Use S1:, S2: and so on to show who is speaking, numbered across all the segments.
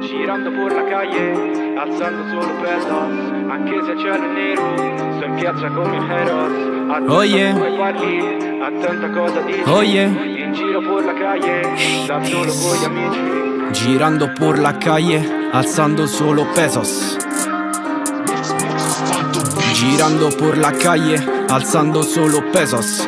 S1: Girando por la calle, alzando solo pesos, anche se il cielo è nero, sto in piazza come Heroes. Attento come parli, attento a cosa dici. In giro por la calle, da solo con gli amici.
S2: Girando por la calle, alzando solo pesos. Girando por la calle, alzando solo pesos.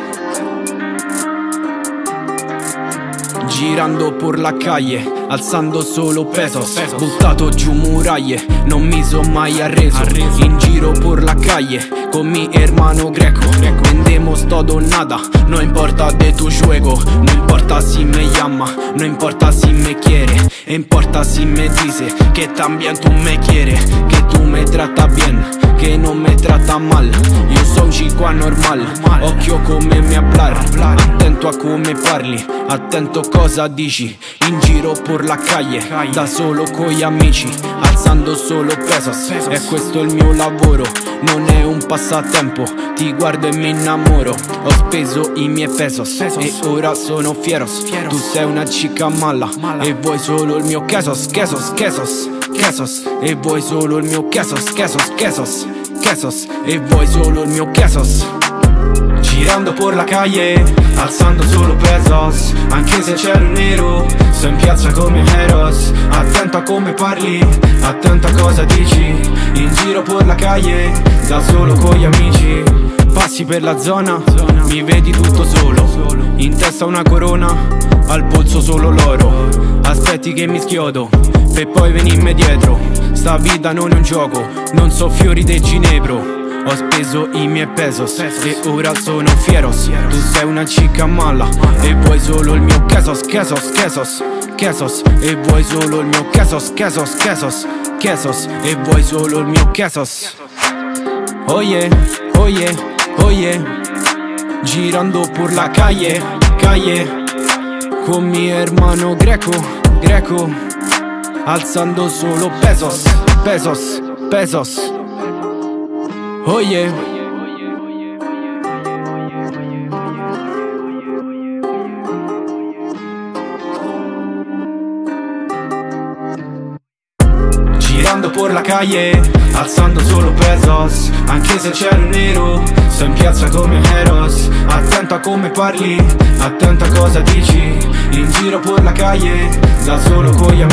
S2: Girando por la calle, alzando solo pesos. Buttato giù muraglie, non mi son mai arreso. In giro por la calle, con mi hermano greco. Vendemos todo nada, no importa de tu juego. No importa si me llama, no importa si me quiere. Importa si me dice que también tú me quieres. Que tú me tratas bien, que no me trata mal. Io sono un chico anormal, occhio come mi hablar. Attento a come parli, attento cosa dici. In giro por la calle, da solo con gli amici, alzando solo pesos. E questo è il mio lavoro, non è un passatempo. Ti guardo e mi innamoro, ho speso i miei pesos e ora sono fieros. Tu sei una chica mala e vuoi solo il mio quesos, quesos, quesos, quesos. E vuoi solo il mio quesos, quesos, quesos, quesos. E vuoi solo il mio quesos. Girando por la calle, alzando solo pesos, anche se il cielo è nero, sto in piazza come Heroes. Attento a come parli, attento a cosa dici. In giro por la calle, da solo con gli amici. Passi per la zona, mi vedi tutto solo. In testa una corona, al polso solo l'oro. Aspetti che mi schiodo, per poi venirmi dietro. Sta vita non è un gioco, non so fiori del ginepro. Ho speso i miei pesos e ora sono fieros. Tu sei una chica mala e vuoi solo il mio quesos, quesos, quesos, quesos. E vuoi solo il mio quesos, quesos, quesos, quesos. E vuoi solo il mio quesos. Oye, oye, oye. Girando por la calle, calle, con mi hermano greco, greco. Alzando solo pesos, pesos, pesos. Oye, girando por la calle, alzando solo pesos, anche se il cielo è nero, sto in piazza come Heroes. Attento a come parli, attento a cosa dici. In giro por la calle, da solo con gli amici.